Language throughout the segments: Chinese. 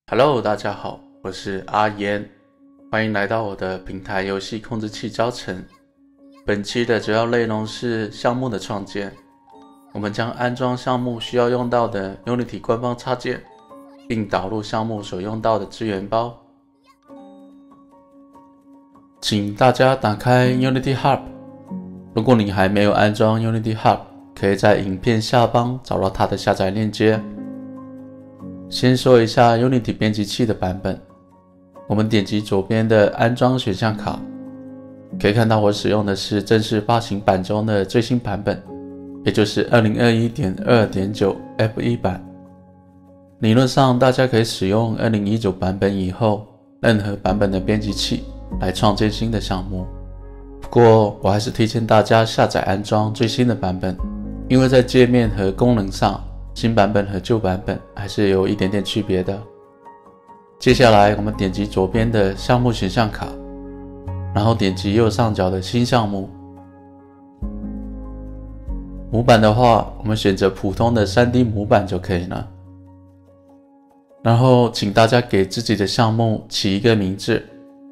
Hello， 大家好，我是阿言，欢迎来到我的平台游戏控制器教程。本期的主要内容是项目的创建，我们将安装项目需要用到的 Unity 官方插件，并导入项目所用到的资源包。请大家打开 Unity Hub， 如果你还没有安装 Unity Hub， 可以在影片下方找到它的下载链接。先说一下 Unity 编辑器的版本，我们点击左边的安装选项卡，可以看到我使用的是正式发行版中的最新版本，也就是 2021.2.9 F1 版。理论上大家可以使用2019版本以后任何版本的编辑器来创建新的项目，不过我还是推荐大家下载安装最新的版本，因为在界面和功能上新版本和旧版本还是有一点点区别的。接下来我们点击左边的项目选项卡，然后点击右上角的新项目。模板的话，我们选择普通的 3D 模板就可以了。然后请大家给自己的项目起一个名字。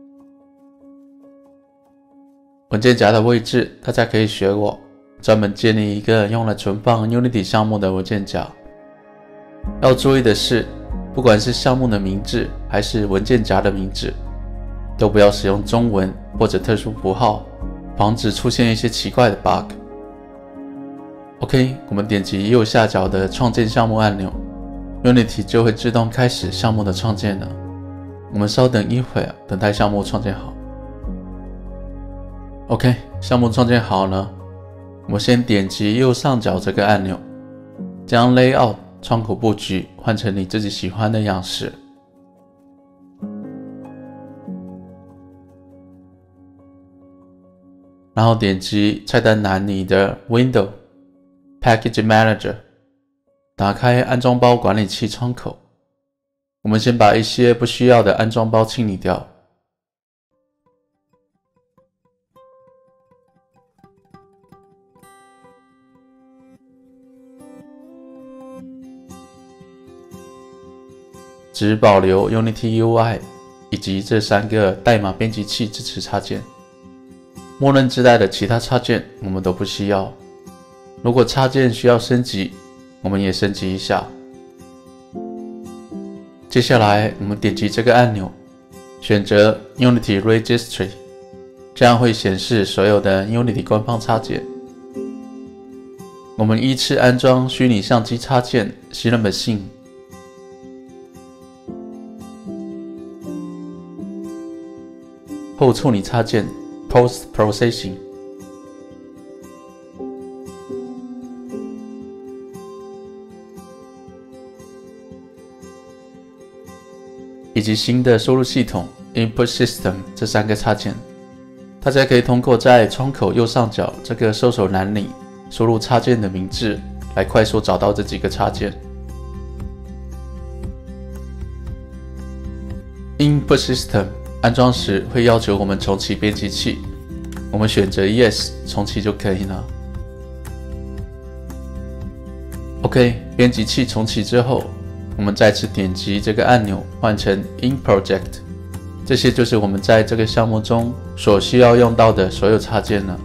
文件夹的位置大家可以学我，专门建立一个用来存放 Unity 项目的文件夹。要注意的是，不管是项目的名字还是文件夹的名字，都不要使用中文或者特殊符号，防止出现一些奇怪的 bug。 OK， 我们点击右下角的创建项目按钮， Unity 就会自动开始项目的创建了。我们稍等一会儿，等待项目创建好。 OK， 项目创建好了，我们先点击右上角这个按钮，将 Layout 窗口布局换成你自己喜欢的样式。然后点击菜单栏里的 Window Package Manager， 打开安装包管理器窗口。我们先把一些不需要的安装包清理掉。只保留 Unity UI 以及这3个代码编辑器支持插件，默认自带的其他插件我们都不需要。如果插件需要升级，我们也升级一下。接下来我们点击这个按钮，选择 Unity Registry， 这样会显示所有的 Unity 官方插件。我们依次安装虚拟相机插件 Cinemachine，后处理插件 Post Processing， 以及新的收入系统 Input System 这3个插件。大家可以通过在窗口右上角这个搜索栏里输入插件的名字来快速找到这几个插件。Input System安装时会要求我们重启编辑器，我们选择 Yes 重启就可以了。OK， 编辑器重启之后，我们再次点击这个按钮换成 In Project， 这些就是我们在这个项目中所需要用到的所有插件了。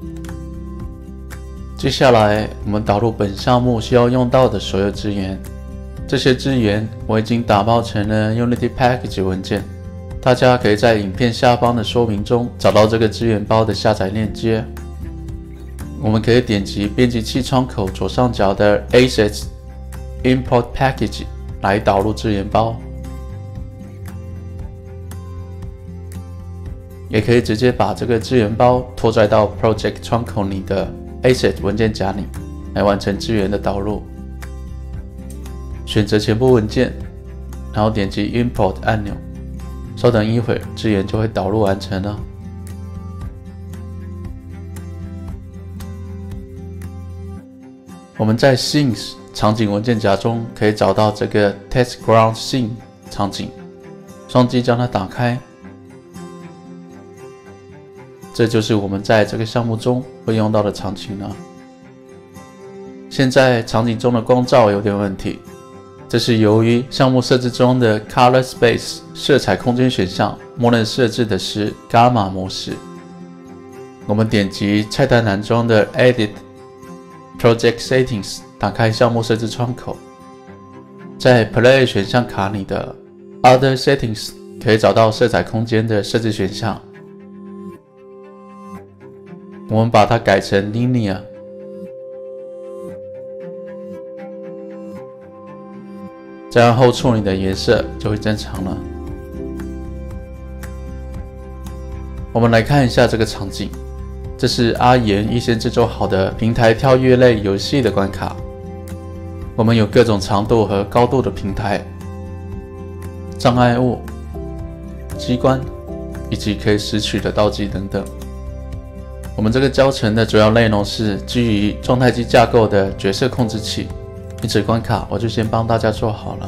接下来我们导入本项目需要用到的所有资源，这些资源我已经打包成了 Unity Package 文件。大家可以在影片下方的说明中找到这个资源包的下载链接。我们可以点击编辑器窗口左上角的 Assets Import Package 来导入资源包，也可以直接把这个资源包拖载到 Project 窗口里的 Asset 文件夹里来完成资源的导入。选择全部文件，然后点击 Import 按钮。稍等一会儿，资源就会导入完成了。我们在 Scenes 场景文件夹中可以找到这个 Test Ground Scene 场景，双击将它打开。这就是我们在这个项目中会用到的场景了。现在场景中的光照有点问题， 这是由于项目设置中的 Color Space 色彩空间选项默认设置的是 Gamma 模式。我们点击菜单栏中的 Edit Project Settings， 打开项目设置窗口，在 Play 选项卡里的 Other Settings 可以找到色彩空间的设置选项。我们把它改成 Linear。这样后处理的颜色就会正常了。我们来看一下这个场景，这是阿妍预先制作好的平台跳跃类游戏的关卡。我们有各种长度和高度的平台、障碍物、机关以及可以拾取的道具等等。我们这个教程的主要内容是基于状态机架构的角色控制器。因此关卡我就先帮大家做好了。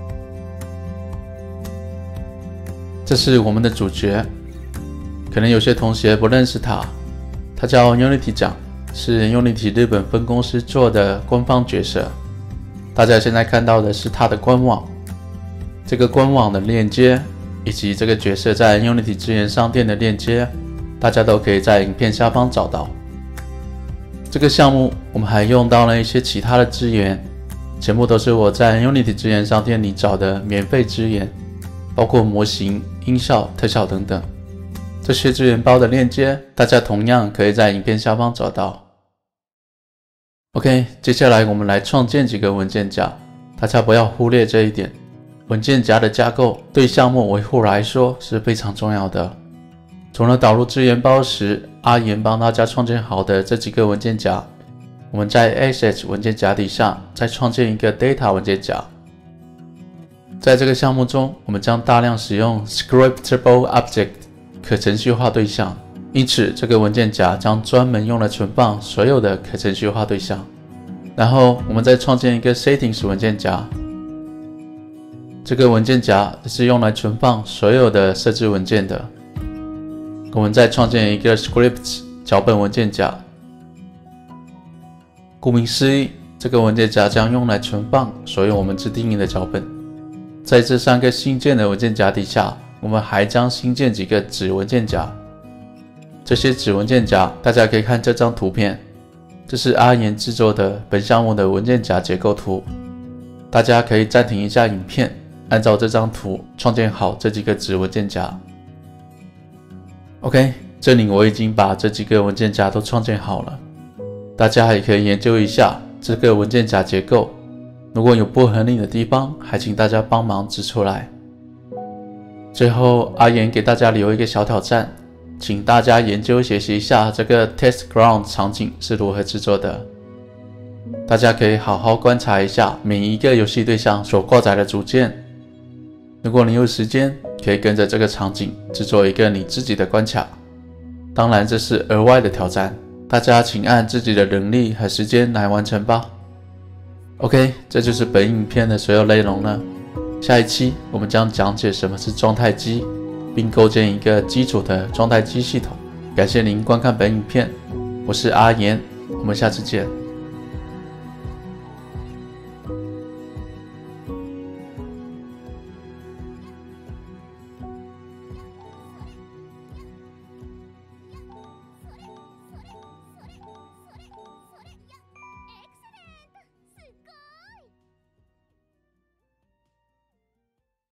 这是我们的主角，可能有些同学不认识他，他叫 Unity 酱，是 Unity 日本分公司做的官方角色。大家现在看到的是他的官网，这个官网的链接以及这个角色在 Unity 资源商店的链接，大家都可以在影片下方找到。这个项目我们还用到了一些其他的资源，全部都是我在 Unity 资源商店里找的免费资源，包括模型、音效、特效等等。这些资源包的链接，大家同样可以在影片下方找到。OK， 接下来我们来创建几个文件夹，大家不要忽略这一点。文件夹的架构对项目维护来说是非常重要的。除了导入资源包时，阿妍帮大家创建好的这几个文件夹，我们在 Assets 文件夹底下再创建一个 Data 文件夹。在这个项目中，我们将大量使用 Scriptable Object 可程序化对象，因此这个文件夹将专门用来存放所有的可程序化对象。然后我们再创建一个 Settings 文件夹，这个文件夹是用来存放所有的设置文件的。我们再创建一个 Scripts 脚本文件夹。顾名思义，这个文件夹将用来存放所有我们自定义的脚本。在这3个新建的文件夹底下，我们还将新建几个子文件夹。这些子文件夹，大家可以看这张图片，这是阿妍制作的本项目的文件夹结构图。大家可以暂停一下影片，按照这张图创建好这几个子文件夹。OK， 这里我已经把这几个文件夹都创建好了。大家也可以研究一下这个文件夹结构，如果有不合理的地方，还请大家帮忙指出来。最后，阿妍给大家留一个小挑战，请大家研究学习一下这个 Test Ground 场景是如何制作的。大家可以好好观察一下每一个游戏对象所挂载的组件。如果你有时间，可以跟着这个场景制作一个你自己的关卡。当然，这是额外的挑战。大家请按自己的能力和时间来完成吧。OK， 这就是本影片的所有内容了。下一期我们将讲解什么是状态机，并构建一个基础的状态机系统。感谢您观看本影片，我是阿妍，我们下次见。